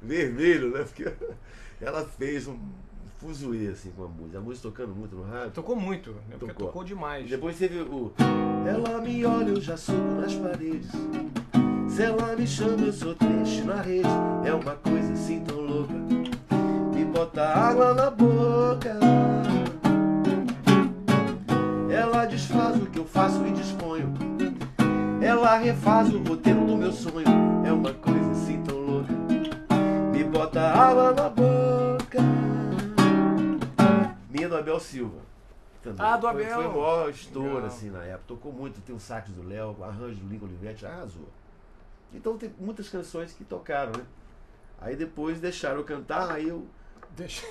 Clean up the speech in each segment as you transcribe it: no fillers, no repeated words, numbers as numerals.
vermelho, né? Porque ela fez um fuzuê assim com a música tocando muito no rádio. Tocou muito, né? Porque tocou demais. Depois teve o Ela me olha, eu já subo nas paredes. Se ela me chama, eu sou triste na rede. É uma coisa assim tão louca, me bota água na boca. Ela desfaz o que eu faço e disponho. Ela refaz o roteiro do meu sonho. É uma coisa assim tão louca, me bota água na boca. Minha do Abel Silva também. Ah, do Abel. Foi o maior estouro, Legal. assim, na época. Tocou muito, tem um sax do Léo, o arranjo do Lincoln Olivetti, arrasou. Então tem muitas canções que tocaram, né? Aí depois deixaram eu cantar, aí eu... Deixa.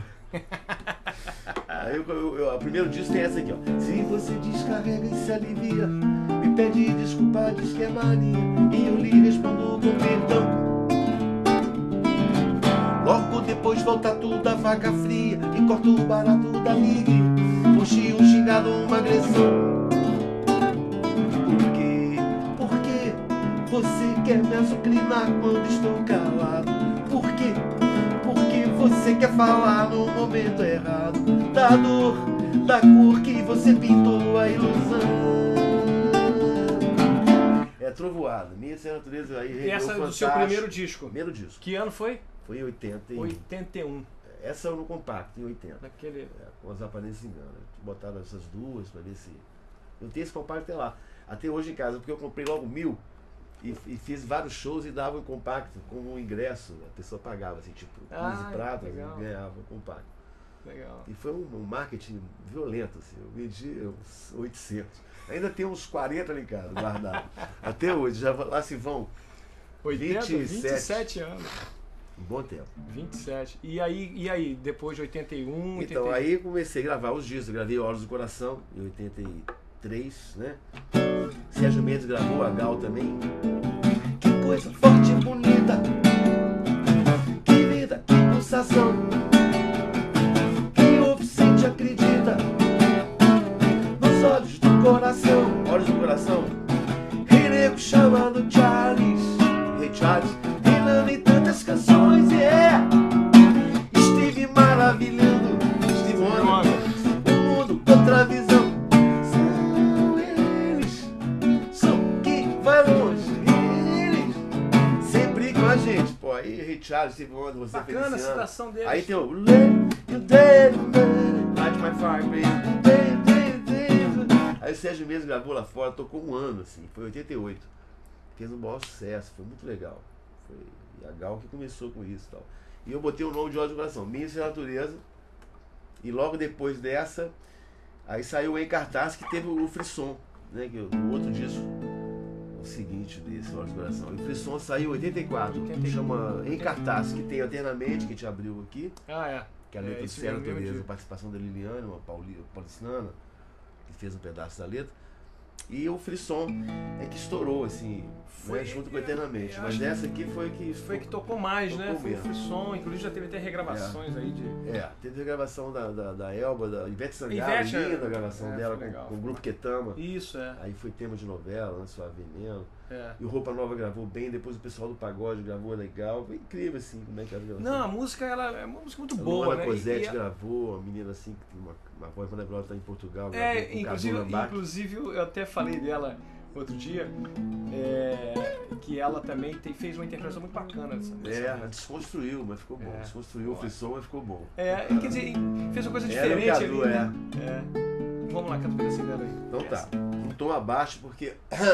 O primeiro disco tem essa aqui, ó. Se você descarrega e se alivia, me pede desculpa, diz que é mania, e eu lhe respondo com perdão. Logo depois volta tudo a faca fria e corta o barato da liga. Puxe um xingado, uma agressão. Por quê? Por quê? Você quer me azucrinar quando estou calado? Por quê? Porque você quer falar no momento errado da dor, da cor que você pintou a ilusão. É trovoada, minha sem natureza aí. E essa é do seu primeiro disco? Primeiro disco. Que ano foi? Foi em 80. 81. Essa eu no compacto, em 80. Naquele... Com as aparências enganas. Botaram essas duas pra ver se... Eu tenho esse compacto até lá. Até hoje em casa, porque eu comprei logo 1000 e fiz vários shows e dava o compacto como um ingresso. A pessoa pagava, assim, tipo, 15 pratas e ganhava o compacto. Legal. E foi um marketing violento, assim. Eu vendi uns 800. Ainda tem uns 40 ali em casa, guardados. Até hoje, já lá se vão 27 anos. Um bom tempo. 27. E aí, depois de 81, Então, 81. aí comecei a gravar os discos. Eu gravei Olhos do Coração, em 83, né? Sérgio Mendes gravou, a Gal também. Que coisa forte e bonita, que vida, que pulsação, que ouve, sente, acredita nos olhos do coração. Olhos do Coração. Rei Nego chamando Charles, Rei Charles, reinando em tantas canções, Steve maravilhando, Steve Wonder, o mundo, outra visão. São eles, são que vai longe, eles sempre com a gente. Pô, aí Rei Charles, Steve Wonder, você Bacana a Feliciano. citação deles. Aí tem o You Dead Man, Light My Fire, Baby. Aí o Sérgio Mendes gravou lá fora, tocou um ano, assim, foi em 88. Fez um maior sucesso, foi muito legal. Foi a Gal que começou com isso e tal. E eu botei o nome de Olhos do Coração, Minha Sem Natureza. E logo depois dessa, aí saiu Em Cartaz, que teve o Frisson, né? Que o outro disco, o seguinte desse Olhos do Coração. E o Frisson saiu em 84, que chama Em Cartaz, que tem Eternamente, que a gente abriu aqui. Ah, é. Que é a letra do isso Sem mesmo, Natureza, mesmo a participação da Liliane, uma paulicinana, que fez um pedaço da letra. E o Frisson é que estourou, assim, né, junto com Eternamente. Mas essa aqui foi que tocou mais, né? tocou Foi o mesmo. Frisson, inclusive já teve até regravações aí de... Teve a gravação da Elba, da Ivete Sangalo, Ivete, linda a gravação dela foi legal, com o grupo Ketama. Isso, é. Aí foi tema de novela, né, Suave Veneno. É. E o Roupa Nova gravou bem, depois o pessoal do Pagode gravou legal. Foi incrível, assim, como é que era a gravação. Não, a música ela é uma música muito A boa, Luana né? Cosette gravou, uma menina assim, que tem uma voz maravilhosa, tá em Portugal. Gravou com o Cadu Lambac. Inclusive eu até falei dela outro dia, que ela também fez uma interpretação muito bacana dessa música. Desconstruiu, mas ficou bom. Desconstruiu o Frisson, mas ficou bom. Quer dizer, fez uma coisa diferente Cadu, ali. Né? Vamos lá, canta um pedacinho dela aí. Então tá, um tom abaixo, porque...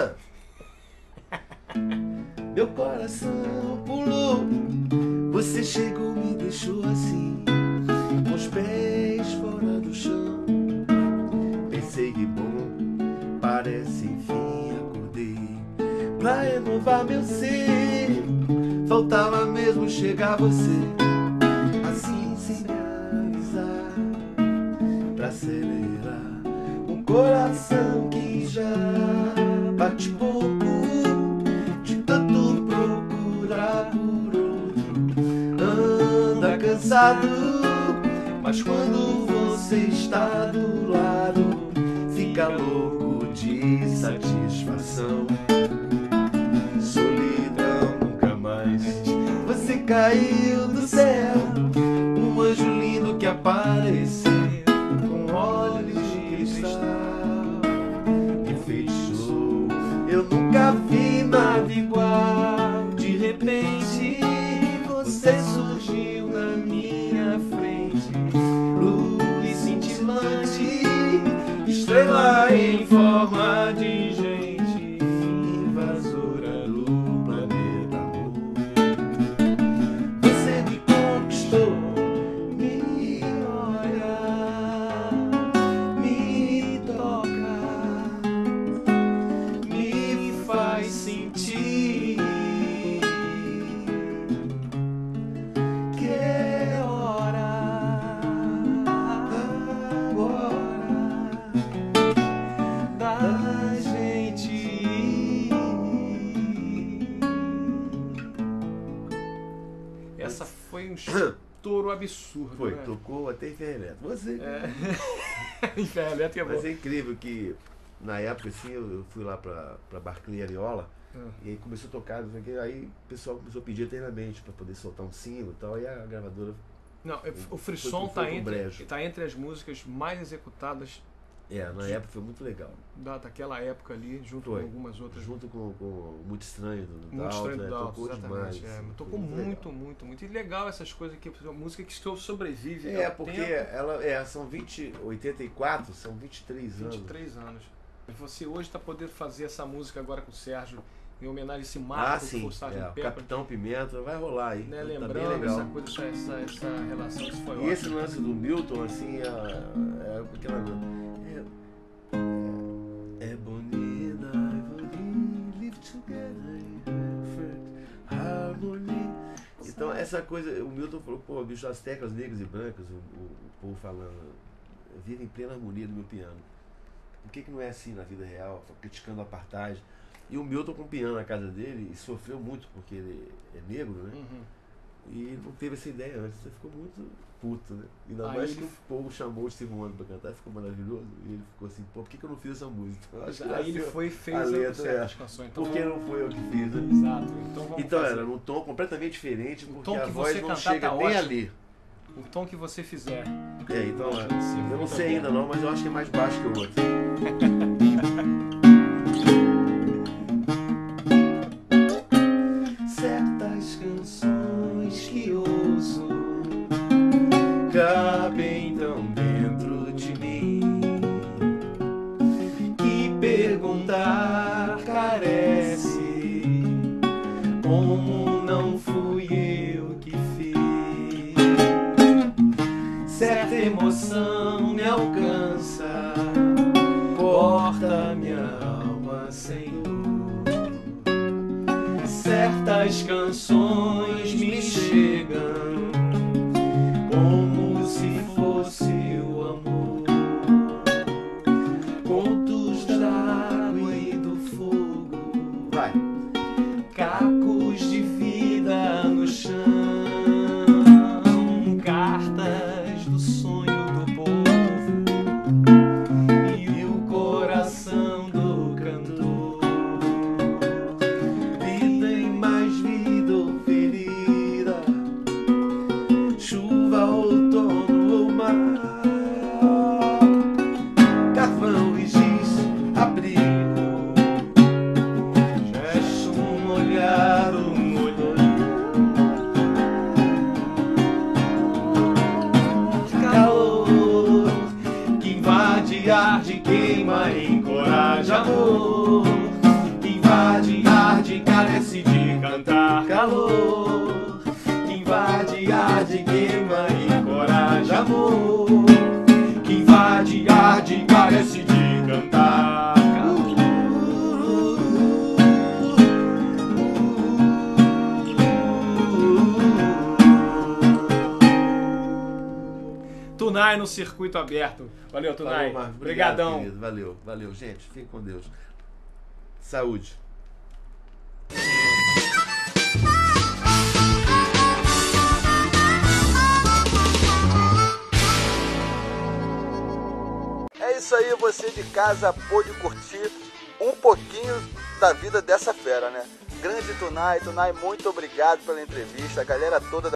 Meu coração pulou, você chegou, me deixou assim, com os pés fora do chão. Pensei que bom, parece enfim acordei pra renovar meu ser. Faltava mesmo chegar você, assim sem me avisar, pra acelerar um coração que já bate pouco, de tanto procurar por outro. Anda cansado, mas quando você está do lado, fica louco de satisfação. Solidão nunca mais. Você caiu do céu, um anjo lindo que apareceu com olhos de cristal, enfeitiçou. Eu nunca vi nada igual. De repente você surgiu na minha frente, luz cintilante, estrela em forma de gente, invasora do planeta amor. Você me conquistou, me olha, me toca, me faz sentir que é hora agora da gente ir. Essa foi um estouro absurdo. Foi, né? tocou até em ferro elétrico. Você. Em ferro elétrico é bom. Mas é incrível que na época assim eu fui lá pra Barclay Ariola e aí começou a tocar, não sei o quê, aí o pessoal começou a pedir eternamente pra poder soltar um single e tal, aí a gravadora. Não, o Frisson foi pro brejo. tá entre as músicas mais executadas Na época foi muito legal. daquela época ali, junto Foi. com algumas outras. Junto com Muito Estranho do Muito Dalton, estranho do Dalton, tocou exatamente. demais. Assim, Tocou foi muito, legal. muito. E legal essas coisas que a música que sobrevive. É, ao porque tempo. ela são 84, são 23 anos. 23 anos. Você hoje está podendo fazer essa música agora com o Sérgio, em homenagem a esse marco que Sim, foi o Sgt. o Pepper. Capitão Pimenta vai rolar aí. Né, Tá bem lembrando legal. essa coisa, essa relação, isso foi E ótimo. esse lance do Milton, assim, é aquela. É bonita, live together in perfect harmony. Então, essa coisa, o Milton falou, pô, bicho, as teclas negras e brancas, o povo falando, vive em plena harmonia do meu piano. Por que não é assim na vida real? Criticando a apartheid. E o Milton com o piano na casa dele e sofreu muito porque ele é negro, né? Uhum. E não teve essa ideia antes, ele ficou muito puto, né? Ainda Aí mais ele- que o povo chamou o Steve Wonder pra cantar, ficou maravilhoso. E ele ficou assim, pô, por que eu não fiz essa música? Eu acho que Aí ele nasceu foi e fez a letra, certas canções. Então, Por que não foi eu que fiz, né? Exato. Então vamos Então fazer. era num tom completamente diferente, O porque tom a que voz você não cantar chega tá nem ótimo. ali. O tom que você fizer. Então, Sim, eu não muito sei bem. ainda não, mas eu acho que é mais baixo que o outro. Certas canções que ouço cabem tão dentro de mim que perguntar carece, como não fui eu que fiz. Certa emoção me alcança, porta minha alma, Senhor. Certas canções me chegam como se fosse o amor. Contos da água e do fogo, vai. Cacos de vida no chão, cartas do sonho do povo e o coração do cantor. Vida e mais vida ou ferida, chuva, outono ou mar, carvão e giz, abrigo, gesto, um olhar, calor que invade, arde, queima, encoraja, amor que invade, arde, carece de cantar, calor que invade, arde, queima, encoraja, amor que invade, arde, carece de cantar, Tunai no circuito aberto. Valeu, Tunai. Falou, Marcos. Obrigadão. Querido. Valeu, gente. Fiquem com Deus. Saúde. É isso aí, você de casa pôde curtir um pouquinho da vida dessa fera, né? grande Tunai. Tunai, muito obrigado pela entrevista. A galera toda